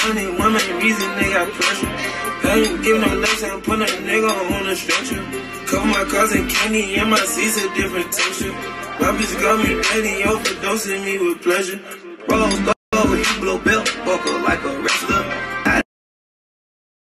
money, one main reason they got pressure. I ain't give no lesson, put a nigga on a stretcher. Cover my cousin Kenny and my seats a different texture. My bitch got me ready, overdosing me with pleasure. Roll